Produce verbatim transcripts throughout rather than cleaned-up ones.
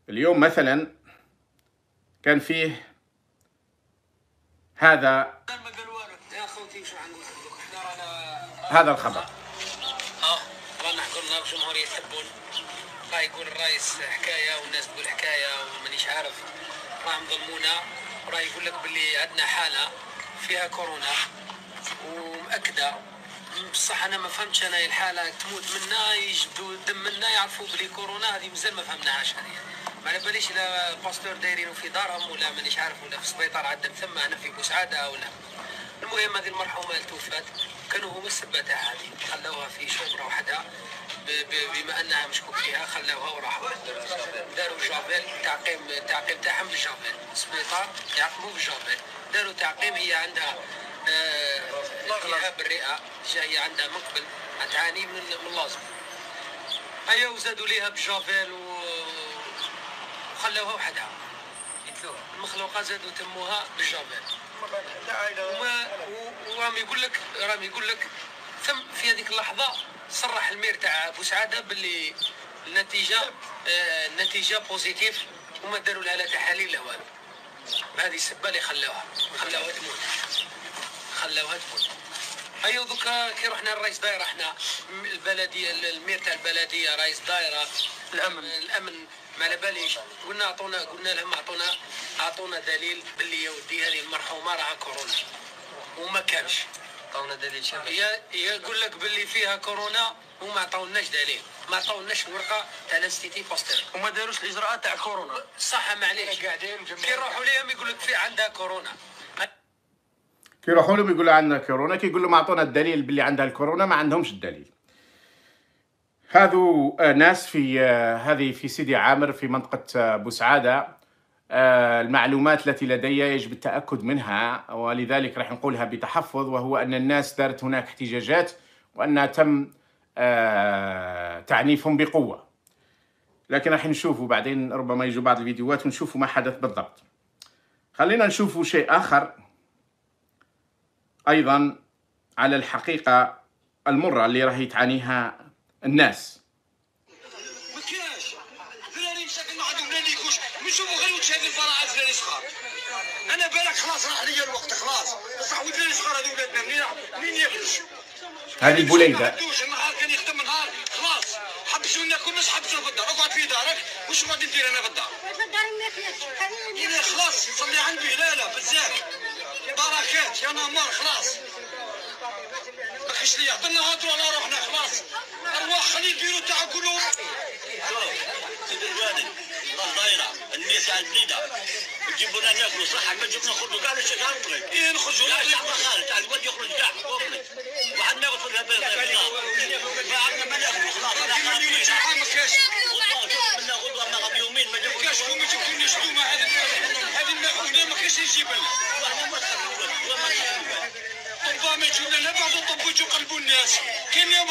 اليوم مثلا كان فيه هذا هذا الخبر. اه رانا حضرنا الجمهور يحبون، راه يقول الرئيس حكايه والناس تقول حكايه ومانيش عارف، راهم ظلمونا، وراه يقول لك باللي عندنا حاله فيها كورونا ومأكده. بصح انا ما فهمتش، انا الحاله تموت منا يجبدوا الدم منا يعرفوا بلي كورونا، هذه مازال ما فهمناهاش. هذه ما على باليش لا باستور دايرينه في دارهم ولا مانيش عارف، ولا في السبيطار عندهم ثم هنا في بوسعاده ولا. المهم هذه المرحومه اللي توفات كانوا هما السبه تاعها، هذه خلوها في شومره وحدها بما انها مشكوك فيها، خلوها وراحوا داروا جافيل تعقيم التعقيم تاعهم بالجافيل، السبيطار يعقموا بالجافيل، داروا تعقيم. هي عندها التهاب الرئه جايه عندها من قبل، تعاني من من اللازم، هيا وزادوا ليها بالجافيل وخلوها وحدها. المخلوقات زادوا تموها بالجافيل. وما وراهم يقول لك راهم يقول لك ثم في هذيك اللحظه صرح المير تاع بوسعاده باللي النتيجه آه النتيجه بوزيتيف، وما داروا لها لا تحاليل لا والو. هذه السبه اللي خلاوها خلاوها تموت خلاوها تموت. هيا دوكا كي رحنا الرئيس دايره، احنا البلديه المير تاع البلديه رئيس دايره الامن الامن ما على باليش، قلنا عطونا قلنا لهم عطونا عطونا دليل باللي يا ودي هذه المرحومه راها كورونا، وما كانش عطونا دليل. شنو يقول لك باللي فيها كورونا وما عطاوناش دليل، ما عطاوناش ورقه تاع الانستيتي باستور، وما داروش الاجراءات تاع كورونا. صح معليش، قاعدين كي يروحوا ليهم يقول لك في عندها كورونا، كي يروحوا لهم يقولوا عندنا كورونا، كي يقول لهم اعطونا الدليل باللي عندها الكورونا ما عندهمش الدليل. هذو ناس في هذه في سيدي عامر في منطقة بوسعادة. المعلومات التي لدي يجب التأكد منها، ولذلك راح نقولها بتحفظ، وهو أن الناس دارت هناك احتجاجات وأنها تم تعنيفهم بقوة. لكن راح نشوفوا بعدين، ربما يجوا بعض الفيديوهات ونشوفوا ما حدث بالضبط. خلينا نشوفوا شيء آخر أيضا على الحقيقة المرة اللي راهي تعانيها الناس. ما كاينش فلاني مساكن ما عندهم لا ليكوش، نشوفوا غير وجه هذه البراءات فلاني صغار. انا بالك خلاص راح ليا الوقت خلاص، بصح فلاني صغار هذو ولادنا منين منين ياكلوا؟ هذه البوليده النهار كان يخدم نهار خلاص، حبسوا لنا كلش، حبسوا في الدار، اقعد في دارك. واش غادي ندير انا في الدار؟ في الدار ما فيهاش انا خلاص نصلي عندي لا لا بزاف بركات يا نمر خلاص. ما كاينش لي عطنا هاتوا على روحنا خلاص، ارواح خلي يديروا تاع كلهم. سيدي الوالد راس دايره الناس تاع البليده يجيبوا لنا ناكلوا صح، ما جبنا نخرجوا كاع ليش كاع نطلق ايه نخرجوا لا لا خارج تاع الواد يخرج كاع وطلق واحد ناكل في الهبال ما عندنا ما ناكلوا خلاص. انا قاعدين ما كاش منا غدوه ما غاب يومين ما جابوش كاش، وما جبتونيش انتوما هذه هذه الماكله ما كاش يجيب لنا والله ما تخافوا والله ما تخافوا. طبا ما يجوا لنا بعض الطب يجوا قلبوا الناس كاين يوم.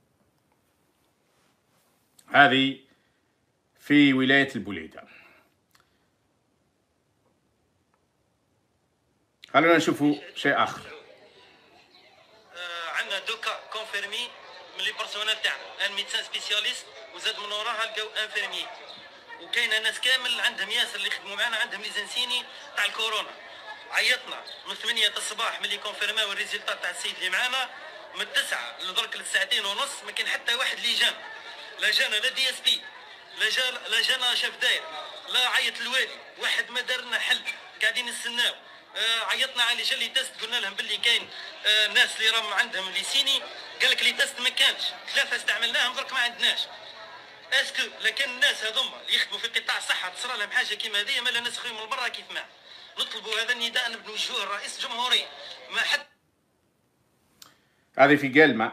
هذه في ولاية البوليدة. خلونا نشوفوا شيء آخر. آه عندنا دوكا كونفيرمي من لي بيرسونيل تاعنا، ان ميدسان سبيسياليست وزاد من وراها لقاو انفيرمي، وكاين ناس كامل عندهم ياسر اللي يخدموا معنا عندهم ليزانسيني تاع الكورونا. عيطنا من ثمانية الصباح ملي كونفيرماو الريزلتا تاع السيد اللي معانا، من تسعة لدرك لساعتين ونص ما كاين حتى واحد اللي جانا، لا جانا لا دي اس بي، لا جا لا جانا شاف داير، لا عيط الوالي، واحد ما دار لنا حل، قاعدين نستناو. آه عيطنا على جا لي تيست، قلنا لهم باللي كاين آه ناس اللي راهم عندهم ليسيني، قال لك لي تيست ما كانش، ثلاثه استعملناهم درك ما عندناش. اسكو لكن الناس هذوما اللي يخدموا في قطاع الصحه تصرى لهم حاجه كيما هذه، ما لا نسخوا من برا كيف ما نطلبوا هذا النداء نوجهوه الرئيس الجمهوريه. ما حد هذه في قلمة،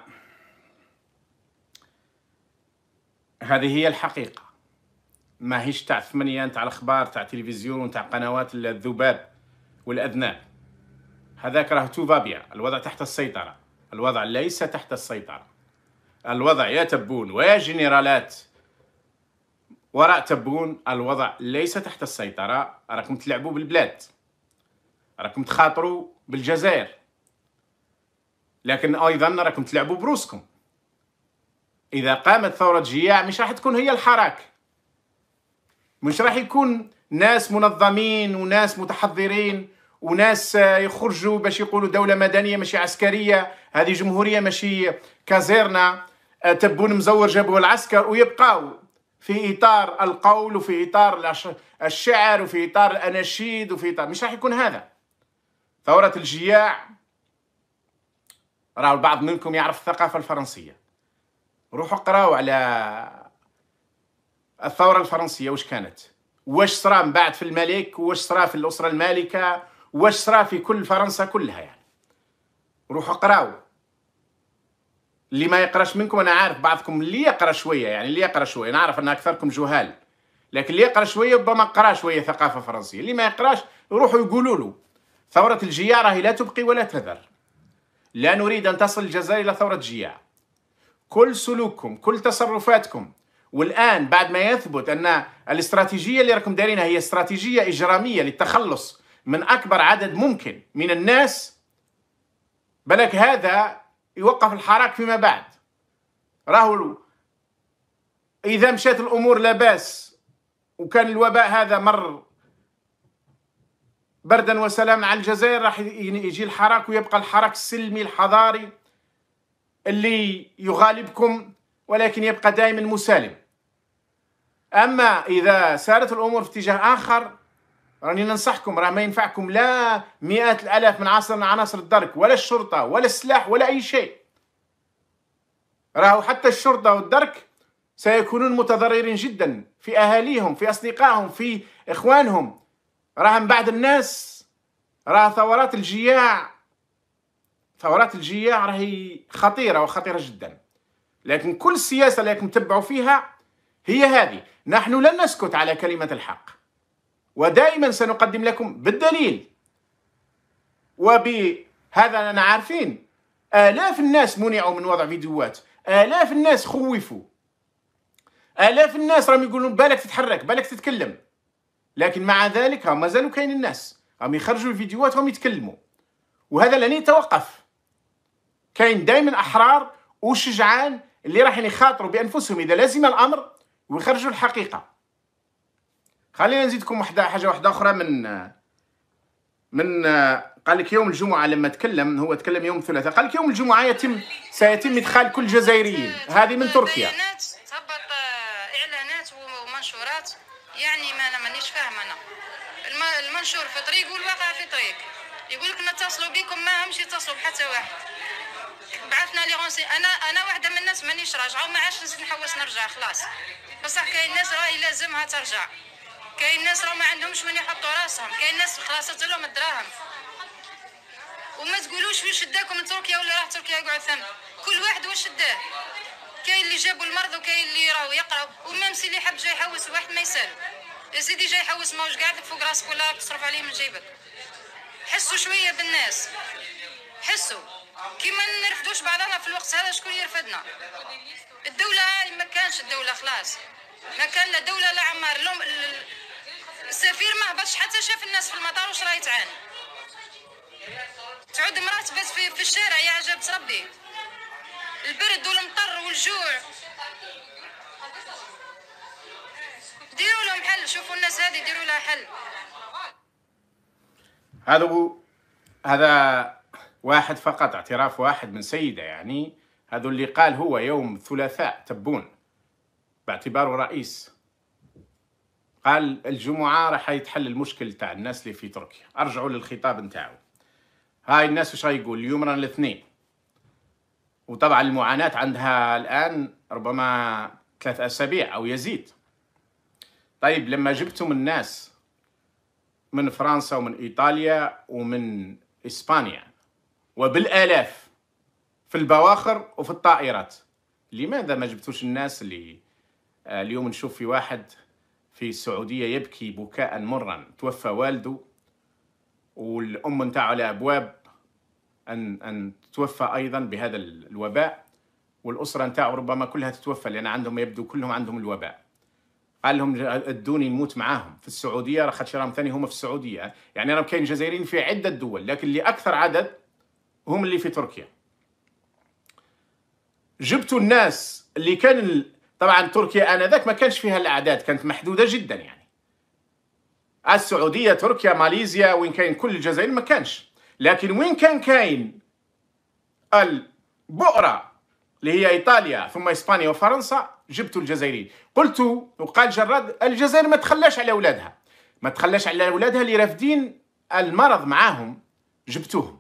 هذه هي الحقيقة، ما هيش تاع ثمانية تاع الأخبار تاع تلفزيون وتاع قنوات الذباب والأذناب. هذاك راه تو فابيا، الوضع تحت السيطرة. الوضع ليس تحت السيطرة. الوضع يا تبون ويا جنرالات وراء تبون، الوضع ليس تحت السيطرة. راكم تلعبوا بالبلاد، راكم تخاطروا بالجزائر، لكن أيضا راكم تلعبوا بروسكم. إذا قامت ثورة جياع مش راح تكون هي الحراك، مش راح يكون ناس منظمين وناس متحضرين وناس يخرجوا باش يقولوا دولة مدنية ماشي عسكرية، هذه جمهورية ماشي كازيرنا، تبون مزور جابوا العسكر، ويبقاو في إطار القول وفي إطار الشعر وفي إطار الأناشيد وفي إطار، مش راح يكون هذا. ثورة الجياع، راهو البعض منكم يعرف الثقافة الفرنسية، روحوا اقراوا على الثورة الفرنسية واش كانت، واش صرا من بعد في الملك، واش صرا في الأسرة المالكة، واش صرا في كل فرنسا كلها يعني. روحوا اقراوا. اللي ما يقراش منكم، أنا عارف بعضكم اللي يقرا شوية، يعني اللي يقرا شوية، نعرف أن أكثركم جهال، لكن اللي يقرا شوية ربما قرا شوية ثقافة فرنسية. اللي ما يقراش يروحوا يقولوا له ثورة الجياع راهي لا تبقي ولا تذر. لا نريد أن تصل الجزائر إلى ثورة جياع. كل سلوككم، كل تصرفاتكم، والآن بعد ما يثبت أن الاستراتيجية اللي راكم دارينها هي استراتيجية إجرامية للتخلص من أكبر عدد ممكن من الناس، بلك هذا يوقف الحراك فيما بعد. راهو إذا مشات الأمور لا باس وكان الوباء هذا مر بردا وسلام على الجزائر، راح يجي الحراك ويبقى الحراك السلمي الحضاري اللي يغالبكم، ولكن يبقى دائما مسالم. أما إذا سارت الأمور في اتجاه آخر، راني ننصحكم، راه ما ينفعكم لا مئات الآلاف من عناصر عناصر الدرك ولا الشرطة ولا السلاح ولا أي شيء. راهو حتى الشرطة والدرك سيكونون متضررين جدا في أهاليهم، في أصدقائهم، في إخوانهم. راه من بعد الناس، راه ثورات الجياع ثورات الجياع راهي خطيرة وخطيرة جدا، لكن كل السياسة اللي راكم تتبعوا فيها هي هذه. نحن لن نسكت على كلمة الحق، ودائما سنقدم لكم بالدليل. وبهذا أنا عارفين آلاف الناس منعوا من وضع فيديوهات، آلاف الناس خوفوا، آلاف الناس راهم يقولون بالك تتحرك، بالك تتكلم، لكن مع ذلك هم ما زالوا كاين الناس راهم يخرجوا الفيديوهات وهم يتكلموا، وهذا لن يتوقف. كاين دائما أحرار وشجعان اللي راح يخاطروا بأنفسهم إذا لازم الأمر ويخرجوا الحقيقة. خلينا نزيدكم واحدة حاجة واحدة أخرى من من قال لك يوم الجمعة لما تكلم، هو تكلم يوم الثلاثاء، قال لك يوم الجمعة يتم سيتم إدخال كل الجزائريين. هذه من تركيا. تهبط إعلانات ومنشورات، يعني ما أنا مانيش فاهم. أنا المنشور في طريق والواقع في طريق. يقول لك نتصلوا بكم، ما همش يتصلوا بحتى واحد. بعثنا لي غونسي، انا انا واحده من الناس مانيش راجعه وما عادش نحوس نرجع خلاص. بصح كاين ناس راهي لازمها ترجع، كاين ناس راه ما عندهمش من يحطوا راسهم، كاين ناس خلاصت لهم الدراهم. وما تقولوش واش شداكم من تركيا ولا راه تركيا يقعد ثم، كل واحد واش شداه. كاين اللي جابوا المرض وكاين اللي راهو يقراو، ومامسي اللي حب جاي يحوس واحد ما يسالو. يا سيدي جاي يحوس ماهوش قاعدك فوق راسك ولا تصرف عليه من جيبك. حسوا شويه بالناس، حسوا كيما نرفدوش بعضنا في الوقت هذا. شكون يرفدنا؟ الدولة ما كانش الدولة خلاص، ما كان لا دولة لا عمار. السفير ما هبطش حتى شاف الناس في المطار واش راهي تعاني. تعود مرات بس في, في الشارع يا عجبت ربي، البرد والمطر والجوع. ديروا لهم حل، شوفوا الناس هذه ديروا لها حل. هذا هو هذا واحد فقط، اعتراف واحد من سيدة، يعني هذا اللي قال هو يوم الثلاثاء تبون باعتباره رئيس. قال الجمعة راح يتحل المشكل تاع الناس اللي في تركيا. أرجعوا للخطاب نتاعو. هاي الناس وش يقول اليوم رانا الاثنين، وطبعا المعاناة عندها الآن ربما ثلاث أسابيع أو يزيد. طيب لما جبتم الناس من فرنسا ومن إيطاليا ومن إسبانيا وبالآلاف في البواخر وفي الطائرات، لماذا ما جبتوش الناس اللي اليوم نشوف في واحد في السعودية يبكي بكاء مرا، توفى والده والأم نتاعو على أبواب أن أن تتوفى أيضا بهذا الوباء، والأسرة نتاعو ربما كلها تتوفى لأن عندهم يبدو كلهم عندهم الوباء. قال لهم ادوني نموت معاهم في السعودية، راه خاطر راهم ثاني هما في السعودية، يعني راهم كاين جزائريين في عدة دول، لكن اللي أكثر عدد هم اللي في تركيا. جبتوا الناس اللي كان طبعا تركيا آنذاك ما كانش فيها الأعداد، كانت محدودة جدا، يعني السعودية، تركيا، ماليزيا، وين كاين كل الجزائر ما كانش. لكن وين كان كاين البؤرة اللي هي إيطاليا ثم إسبانيا وفرنسا جبتوا الجزائريين. قلت وقال جراد الجزائر ما تخلاش على أولادها، ما تخلاش على أولادها اللي رافدين المرض معاهم جبتوهم.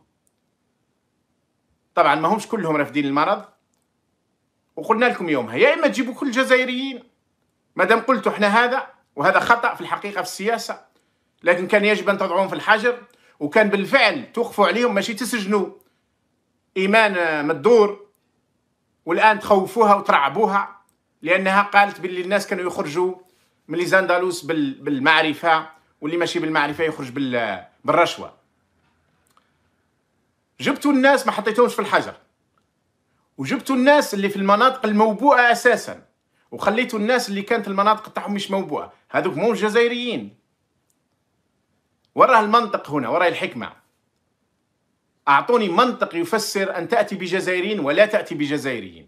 طبعا ما همش كلهم رافدين المرض، وقلنا لكم يومها يا إما تجيبوا كل الجزائريين مادام قلتوا احنا هذا، وهذا خطأ في الحقيقة في السياسة، لكن كان يجب أن تضعوهم في الحجر، وكان بالفعل توقفوا عليهم، ماشي تسجنوا إيمان مدور والآن تخوفوها وترعبوها لأنها قالت باللي الناس كانوا يخرجوا من لي زاندالوس بالمعرفة، واللي ماشي بالمعرفة يخرج بالرشوة. جبتوا الناس ما حطيتهمش في الحجر، وجبتوا الناس اللي في المناطق الموبوءة أساسا، وخليتوا الناس اللي كانت المناطق تاعهم مش موبوءة، هذوك مو جزائريين. وراه المنطق هنا، وراه الحكمة. أعطوني منطق يفسر أن تأتي بجزائريين ولا تأتي بجزائريين،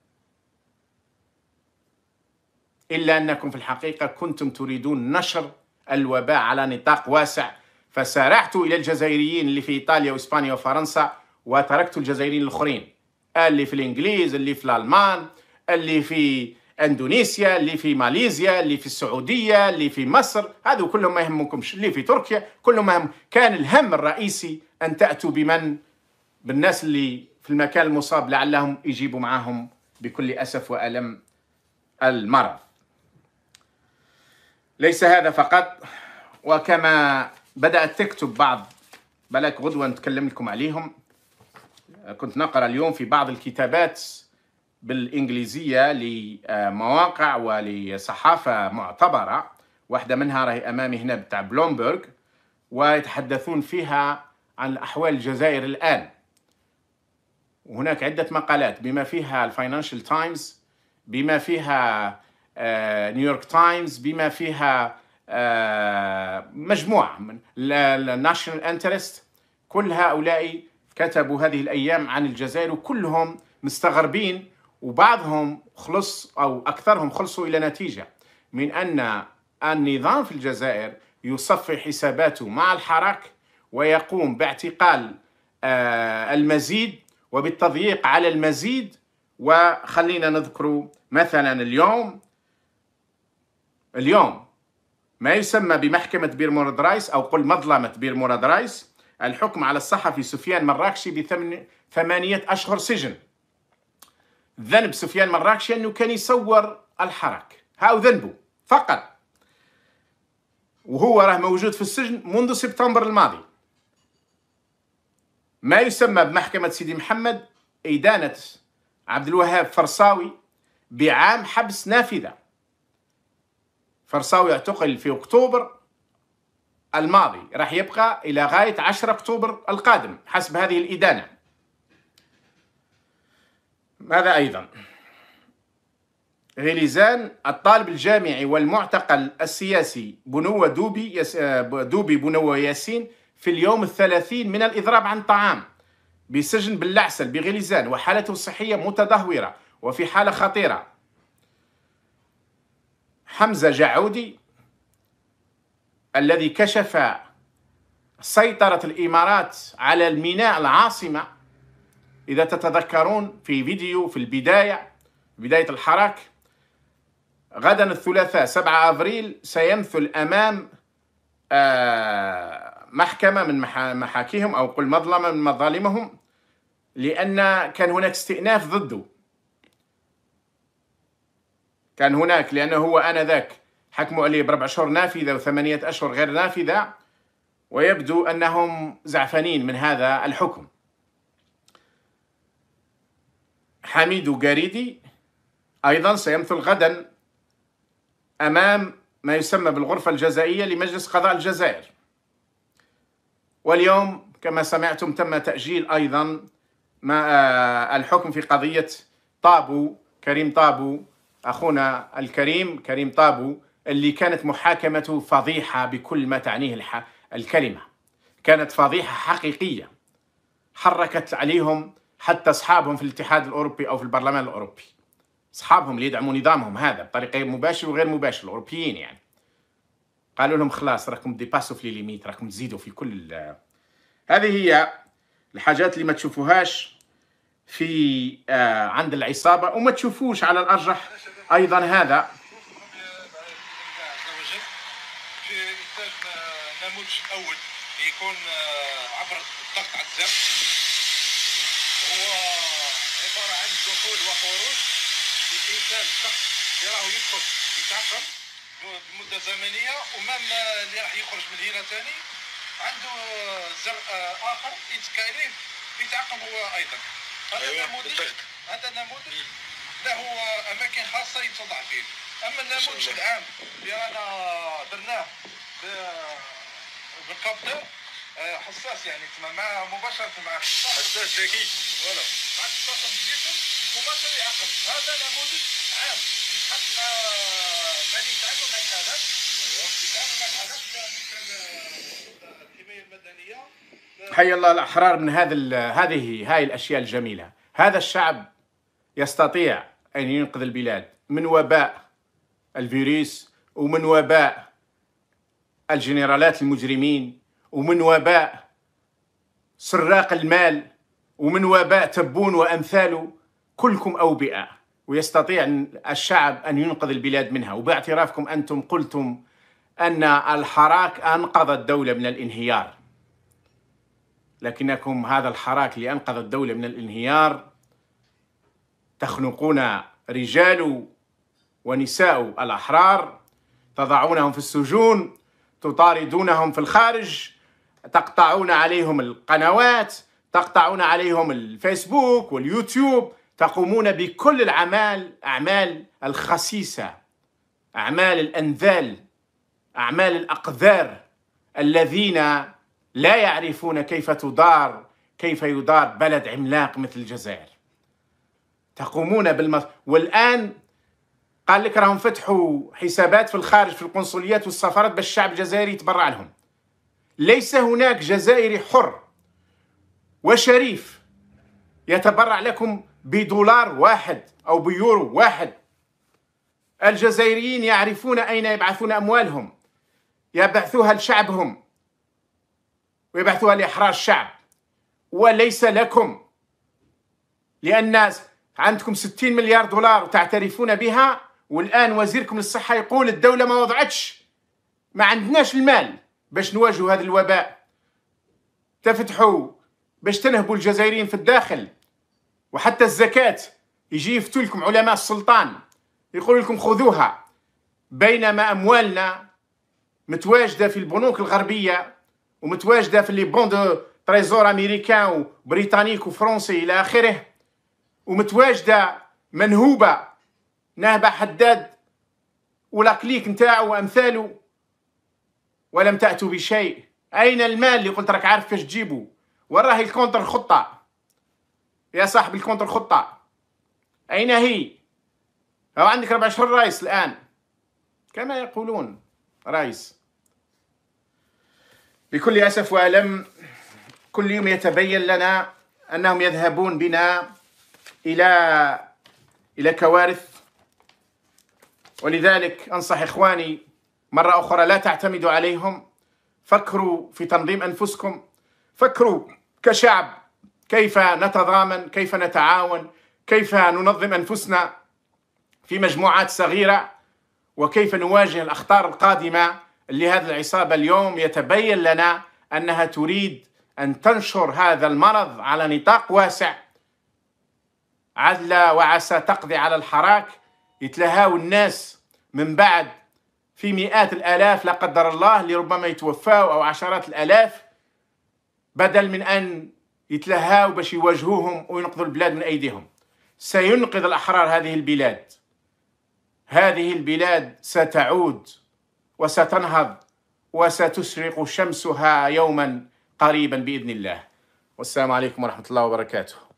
إلا أنكم في الحقيقة كنتم تريدون نشر الوباء على نطاق واسع، فسارعتوا إلى الجزائريين اللي في إيطاليا وإسبانيا وفرنسا، وتركتوا الجزائريين الآخرين اللي في الإنجليز، اللي في الألمان، اللي في اندونيسيا، اللي في ماليزيا، اللي في السعوديه، اللي في مصر، هذو كلهم ما يهمكمش، اللي في تركيا كلهم ما يهم. كان الهم الرئيسي ان تاتوا بمن بالناس اللي في المكان المصاب لعلهم يجيبوا معهم بكل اسف والم المرض. ليس هذا فقط، وكما بدات تكتب بعض، بلاك غدوه نتكلم لكم عليهم، كنت نقرا اليوم في بعض الكتابات بالإنجليزية لمواقع ولصحافة معتبرة، واحدة منها راهي أمامي هنا بتاع بلومبرغ، ويتحدثون فيها عن أحوال الجزائر الآن. وهناك عدة مقالات بما فيها الفاينانشال تايمز، بما فيها نيويورك تايمز، بما فيها مجموعة من الناشونال انترست. كل هؤلاء كتبوا هذه الأيام عن الجزائر، وكلهم مستغربين، وبعضهم خلص أو أكثرهم خلصوا إلى نتيجة من أن النظام في الجزائر يصفي حساباته مع الحراك، ويقوم باعتقال المزيد وبالتضييق على المزيد. وخلينا نذكر مثلا اليوم اليوم ما يسمى بمحكمة بير مراد رايس، أو قل مظلمة بير مراد رايس، الحكم على الصحفي سفيان مراكشي بثمانية أشهر سجن. ذنب سفيان مراكشي أنه كان يصور الحراك، هاو ذنبه فقط، وهو راه موجود في السجن منذ سبتمبر الماضي. ما يسمى بمحكمة سيدي محمد إدانة عبد الوهاب فرصاوي بعام حبس نافذة. فرصاوي اعتقل في أكتوبر الماضي، راح يبقى إلى غاية عشرة أكتوبر القادم حسب هذه الإدانة. ماذا أيضا؟ غليزان الطالب الجامعي والمعتقل السياسي بنوة دوبي يس... دوبي بنوة ياسين في اليوم الثلاثين من الإضراب عن طعام بسجن باللعسل بغليزان، وحالته الصحية متدهورة وفي حالة خطيرة. حمزة جعودي الذي كشف سيطرة الإمارات على الميناء العاصمة، إذا تتذكرون في فيديو في البداية بداية الحراك، غدا الثلاثاء سبعة أبريل سيمثل أمام محكمة من محاكيهم أو قل مظلمة من مظالمهم، لأن كان هناك استئناف ضده. كان هناك لأنه هو آنذاك حكموا عليه بأربع أشهر نافذة وثمانية أشهر غير نافذة، ويبدو أنهم زعفانين من هذا الحكم. حميد قريدي أيضا سيمثل غدا أمام ما يسمى بالغرفة الجزائية لمجلس قضاء الجزائر. واليوم كما سمعتم تم تأجيل أيضا ما الحكم في قضية طابو، كريم طابو، أخونا الكريم كريم طابو، اللي كانت محاكمته فضيحة بكل ما تعنيه الكلمة. كانت فضيحة حقيقية، حركت عليهم حتى أصحابهم في الاتحاد الأوروبي أو في البرلمان الأوروبي، أصحابهم اللي يدعموا نظامهم هذا بطريقة مباشرة وغير مباشرة، الأوروبيين يعني. قالوا لهم خلاص راكم ديباسو في لي ليميت، راكم تزيدوا في كل. هذه هي الحاجات اللي ما تشوفوهاش في آه عند العصابة، وما تشوفوش على الأرجح أيضا. هذا نموذج الأول يكون عبر الضغط على الزر، هو عبارة عن دخول وخروج للإنسان، الشخص اللي راهو يدخل يتعقم بمدة زمنية، ومام اللي راح يخرج من هنا ثاني عنده زر آخر يتكاليف يتعقم هو أيضا. هذا أيوة نموذج هذا نموذج له أماكن خاصة يتوضع فيه. أما النموذج العام اللي رانا درناه بالكابتر حساس، يعني تسمى مع مباشرة مع حساس ذكي فوالا مع تتصل بالجسم مباشرة يعقم. هذا نموذج عام يتحط مع مع اللي يتعاملوا مع الحالات، يتعاملوا مع الحالات مثل الحماية المدنية. حي الله الأحرار من هذا هذه هاي الأشياء الجميلة. هذا الشعب يستطيع أن ينقذ البلاد من وباء الفيروس، ومن وباء الجنرالات المجرمين، ومن وباء سراق المال، ومن وباء تبون وأمثاله. كلكم أوبئة، ويستطيع الشعب أن ينقذ البلاد منها. وباعترافكم أنتم قلتم أن الحراك أنقذ الدولة من الانهيار، لكنكم هذا الحراك اللي أنقذ الدولة من الانهيار تخنقون رجال ونساء الأحرار، تضعونهم في السجون، تطاردونهم في الخارج، تقطعون عليهم القنوات، تقطعون عليهم الفيسبوك واليوتيوب، تقومون بكل الأعمال أعمال الخسيسة، أعمال الأنذال، أعمال الأقذار الذين لا يعرفون كيف تدار كيف يدار بلد عملاق مثل الجزائر. تقومون بالمص... والآن قال لك راهم فتحوا حسابات في الخارج في القنصليات والسفارات باش الشعب الجزائري يتبرع لهم. ليس هناك جزائري حر وشريف يتبرع لكم بدولار واحد أو بيورو واحد. الجزائريين يعرفون أين يبعثون أموالهم، يبعثوها لشعبهم ويبعثوها لإحرار الشعب، وليس لكم، لأن عندكم ستين مليار دولار وتعترفون بها، والآن وزيركم للصحة يقول الدولة ما وضعتش، ما عندناش المال باش نواجهوا هذا الوباء. تفتحوا باش تنهبوا الجزائريين في الداخل، وحتى الزكاة يجي يفتوا لكم علماء السلطان يقول لكم خذوها، بينما أموالنا متواجدة في البنوك الغربية ومتواجدة في لي بون دو تريزور أمريكان وبريطانيك وفرنسي إلى آخره، ومتواجدة منهوبة نهبة حداد ولا كليك نتاعو وأمثاله، ولم تأتوا بشيء. أين المال اللي قلت راك عارف كيفاش تجيبه؟ وراه الكونتر خطة يا صاحب الكونتر خطة، أين هي؟ أو عندك ربع شهور رايس الآن كما يقولون رايس. بكل أسف وألم كل يوم يتبين لنا أنهم يذهبون بنا إلى إلى كوارث، ولذلك أنصح إخواني مرة أخرى لا تعتمدوا عليهم. فكروا في تنظيم أنفسكم، فكروا كشعب كيف نتضامن، كيف نتعاون، كيف ننظم أنفسنا في مجموعات صغيرة، وكيف نواجه الأخطار القادمة اللي هذه العصابة اليوم يتبين لنا أنها تريد أن تنشر هذا المرض على نطاق واسع. عل وعسى تقضي على الحراك، يتلهاو الناس من بعد في مئات الآلاف لا قدر الله اللي ربما يتوفاوا أو عشرات الآلاف، بدل من أن يتلهاو باش يواجهوهم وينقذوا البلاد من أيديهم. سينقذ الأحرار هذه البلاد، هذه البلاد ستعود وستنهض وستشرق شمسها يوما قريبا بإذن الله. والسلام عليكم ورحمة الله وبركاته.